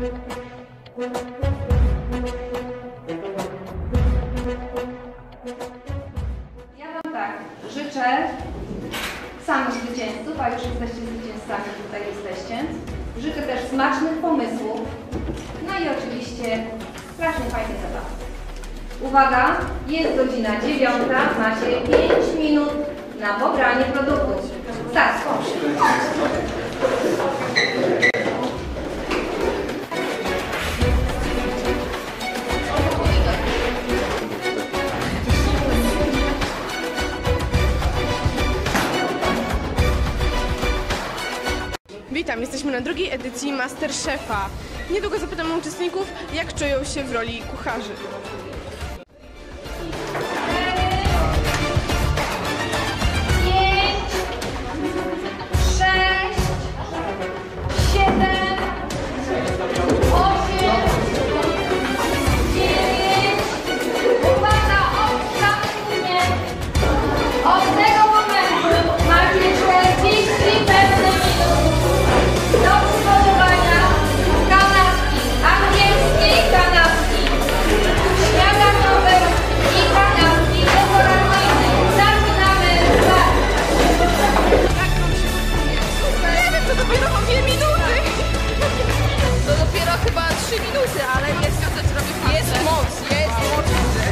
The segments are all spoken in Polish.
Ja wam tak życzę samych zwycięzców, a już jesteście zwycięzcami, tutaj jesteście. Życzę też smacznych pomysłów, no i oczywiście strasznie fajnej zabawy. Uwaga, jest godzina 9, macie 5 minut na pobranie produktów. Start, skocz. Witam, jesteśmy na drugiej edycji Masterchefa. Niedługo zapytam uczestników, jak czują się w roli kucharzy. 3 minuty, ale jest moc, jest moc.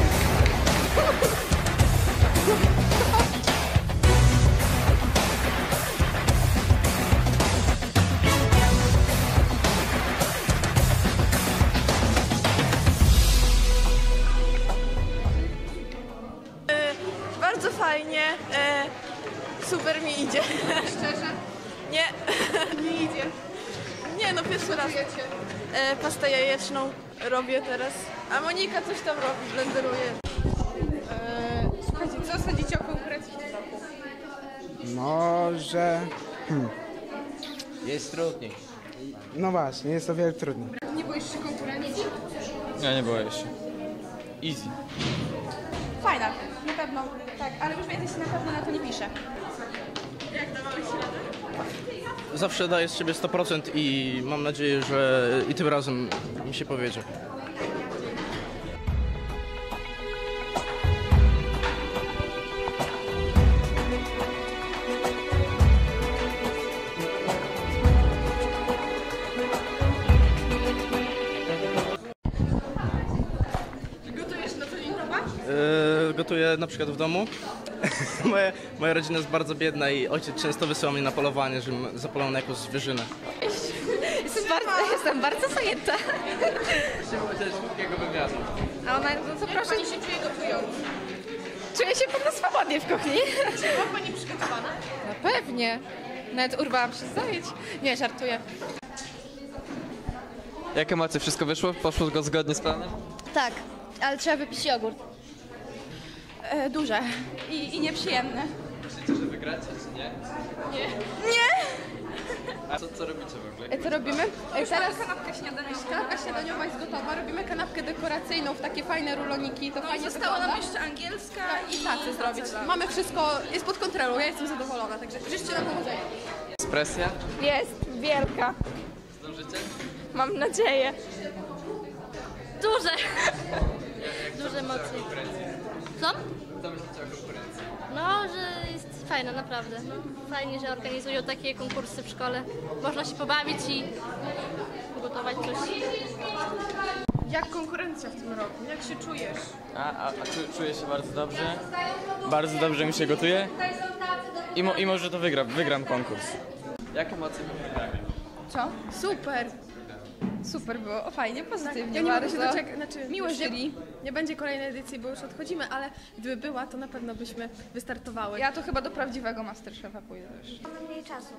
Bardzo fajnie, super mi idzie. Szczerze? Nie, nie idzie. Nie, no pierwszy raz. Pastę jajeczną robię teraz, a Monika coś tam robi, blenderuje. Słuchajcie, co sądzicie o konkurencji w tym roku? No, że... Jest trudniej. No właśnie, jest o wiele trudniej. Nie boisz się konkurencji? Ja nie boję się. Easy. Fajna, na pewno, tak, ale już więcej się na pewno na to nie pisze. Jak dawałeś się radę? Zawsze daję z siebie 100% i mam nadzieję, że i tym razem mi się powiedzie. Gotujesz na co dzień doма? Gotuję na przykład w domu. Moja rodzina jest bardzo biedna i ojciec często wysyła mnie na polowanie, żebym zapolował na jakąś zwierzynę. Jestem bardzo zajęta. Chciałbym chociaż krótkiego wywiadu. A ona, no co proszę, Pani się czuje gotując? czuję się pewno swobodnie w kuchni. Czy była Pani przygotowana? No pewnie. Nawet urwałam się z zajęć. Nie, żartuję. Jak emocje? Wszystko wyszło? Poszło go zgodnie z planem? Tak, ale trzeba wypić jogurt. Duże i nieprzyjemne. Myślicie, że wygracie, czy nie? Nie. A co robicie w ogóle? Co robimy? Teraz kanapka śniadaniowa. Kanapka śniadaniowa jest gotowa. Robimy kanapkę dekoracyjną w takie fajne ruloniki. To fajnie Została nam wygląda. jeszcze angielska I tacy zrobić. Mamy wszystko, jest pod kontrolą, ja jestem zadowolona, także życzcie nam powodzenia. Jest presja? Jest wielka. Zdążycie? Mam nadzieję. duże. Duże emocje. Co? Co myślicie o konkurencji? No, że jest fajne, naprawdę. No, fajnie, że organizują takie konkursy w szkole. Można się pobawić i ugotować coś. Jak konkurencja w tym roku? Jak się czujesz? Czuję się bardzo dobrze. Bardzo dobrze mi się gotuje. I może to wygram konkurs. Jak emocje po wygraniu? Co? Super! Super było, fajnie, pozytywnie. Ja nie mogę się doczekać, miłe jury. Nie będzie kolejnej edycji, bo już odchodzimy, ale gdyby była, to na pewno byśmy wystartowały. Ja to chyba do prawdziwego Masterchefa pójdę już. Mamy mniej czasu.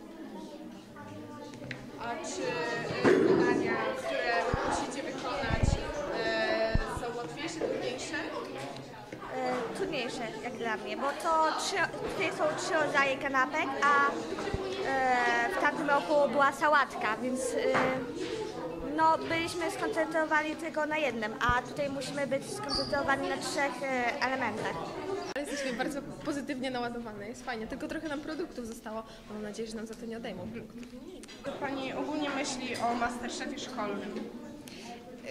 A czy zadania, które musicie wykonać, są łatwiejsze, trudniejsze? Trudniejsze jak dla mnie, bo tutaj są 3 rodzaje kanapek, a w tamtym roku była sałatka, więc no, byliśmy skoncentrowani tylko na jednym, a tutaj musimy być skoncentrowani na 3 elementach. Ale jesteśmy bardzo pozytywnie naładowane, jest fajnie, tylko trochę nam produktów zostało. Mam nadzieję, że nam za to nie odejmą. Co Pani ogólnie myśli o Masterchefie szkolnym?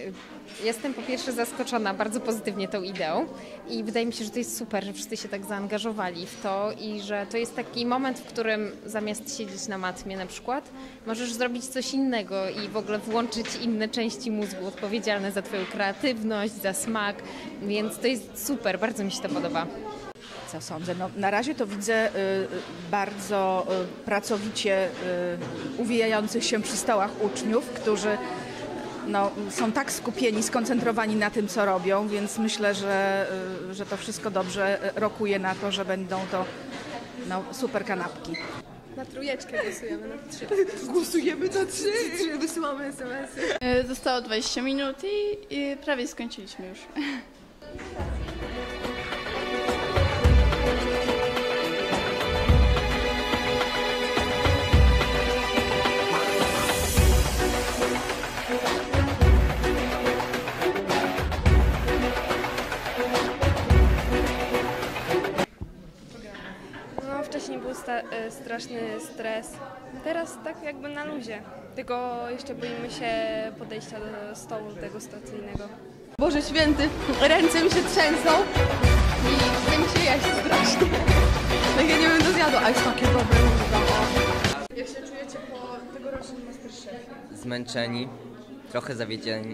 Jestem po pierwsze zaskoczona bardzo pozytywnie tą ideą i wydaje mi się, że to jest super, że wszyscy się tak zaangażowali w to i że to jest taki moment, w którym zamiast siedzieć na matmie na przykład, możesz zrobić coś innego i w ogóle włączyć inne części mózgu odpowiedzialne za twoją kreatywność, za smak, więc to jest super, bardzo mi się to podoba. Co sądzę? No, na razie to widzę bardzo pracowicie uwijających się przy stołach uczniów, którzy są tak skupieni, skoncentrowani na tym, co robią, więc myślę, że to wszystko dobrze rokuje na to, że będą to super kanapki. Na 3 głosujemy, na 3. Głosujemy na 3, wysyłamy SMS-y. Zostało 20 minut i prawie skończyliśmy już. No, wcześniej był straszny stres, teraz tak jakby na luzie, tylko jeszcze boimy się podejścia do stołu degustacyjnego. Boże święty, ręce mi się trzęsą i chce mi się jeść strasznie. Tak ja nie będę zjadła, a jest takie dobre. Jak się czujecie po tegorocznym Masterchefie? Zmęczeni, trochę zawiedzeni.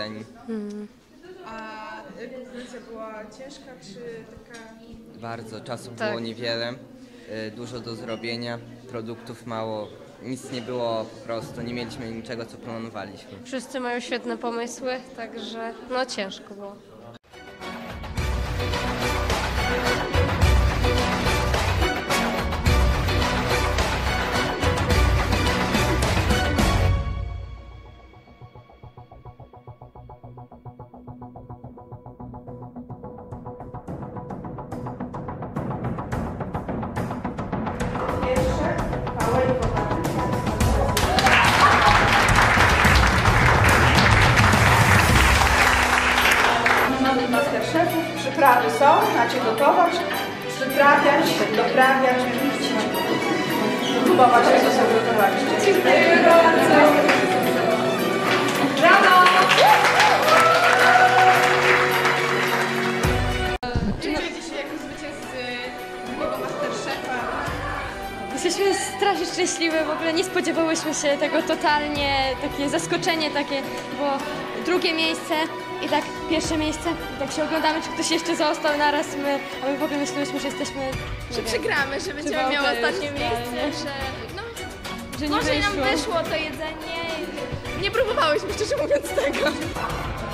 A konkurencja była ciężka czy taka? Bardzo, czasu było niewiele, dużo do zrobienia, produktów mało, nic nie było po prostu, nie mieliśmy niczego, co planowaliśmy. Wszyscy mają świetne pomysły, także no ciężko było. Masterchefów, przyprawy są, macie gotować, przyprawiać, doprawiać, pić, próbować, jak to sobie gotowaliście. Dziękuję bardzo. Brawo! Czujecie się jako zwycięzcy drugiego Masterchefa? Jesteśmy strasznie szczęśliwi, w ogóle nie spodziewałyśmy się tego totalnie, takie zaskoczenie takie, bo drugie miejsce i tak pierwsze miejsce, i tak się oglądamy, czy ktoś jeszcze został naraz, a my w ogóle myślałyśmy, że jesteśmy... Że przegramy, że będziemy miały ostatnie miejsce, że nie może nam wyszło. wyszło to jedzenie. Nie próbowałyśmy, szczerze mówiąc, tego.